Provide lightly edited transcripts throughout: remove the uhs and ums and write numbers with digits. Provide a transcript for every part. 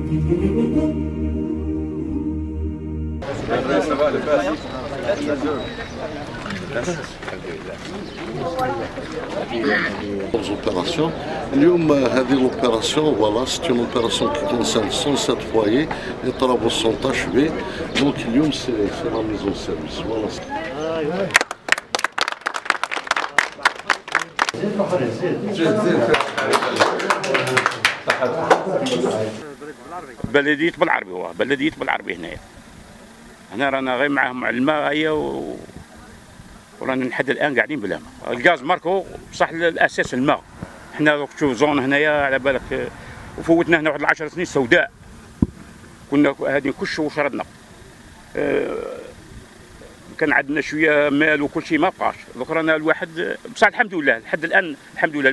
اليوم هذه لوبيراسيون فوالا سيت اون اوبيراسيون كي كونسيرن 107 فوايي لي طرابو سون اشفي دونك اليوم سي لا ميزون سيرفيس فوالا. بلدية بالعربي، هو بلدية بالعربي هنا رانا غير معاهم على الماء هي ورانا لحد الان قاعدين بلا ماء. الغاز ماركو بصح الاساس الماء. حنا تشوف زون هنايا على بالك وفوتنا هنا واحد 10 سنين سوداء، كنا هذه كل شيء وشردنا. كان عندنا شويه مال وكل شيء ما بقاش، دوك رانا الواحد بصح الحمد لله لحد الان الحمد لله.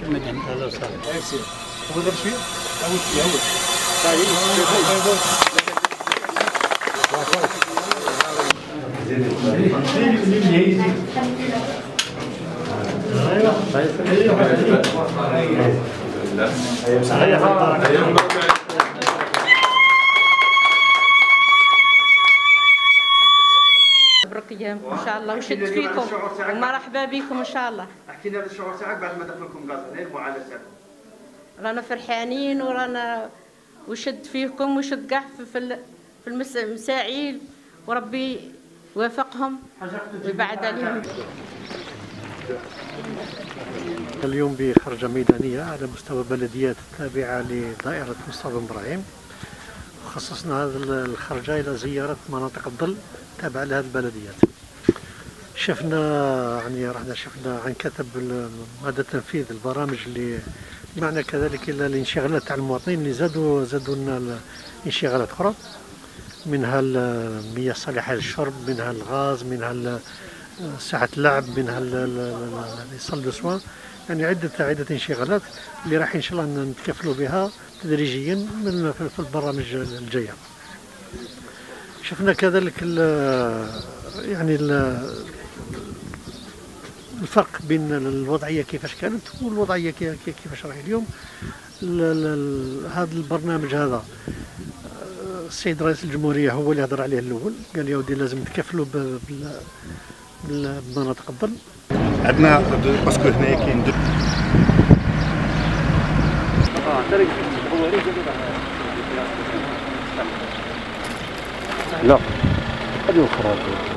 مبروك ايام ان شاء الله وشد فيكم ومرحبا بكم ان شاء الله. احكي لنا الشعور تاعك بعد ما دخلكم غاز، هنا المعاناه تاعكم. رانا فرحانين ورانا وشد فيكم وشد كاع في المساعيل، وربي يوافقهم ويبعد عليهم. اليوم بخرجة ميدانية على مستوى بلديات التابعة لدائرة مصطفى بن إبراهيم، وخصصنا هذه الخرجة إلى زيارة مناطق الظل تابعة لهذه البلديات. شفنا عن كتب مدى تنفيذ البرامج اللي معنا، كذلك إلى الانشغالات تاع المواطنين اللي زادوا لنا انشغالات أخرى، منها المياه الصالحة للشرب، منها الغاز، منها ساعة اللعب، منها الإيصال دو سوان، يعني عدة انشغالات اللي راح إن شاء الله نتكفلوا بها تدريجيا في البرامج الجاية. شفنا كذلك يعني الفرق بين الوضعية كيفاش كانت والوضعية كيفاش راهي اليوم. هذا البرنامج هذا السيد رئيس الجمهورية هو اللي هضر عليه الأول، قال يا ودي لازم تكفلوا بمناطق الظل. عندنا باسكو هنايا كاين لا هذه أخرى.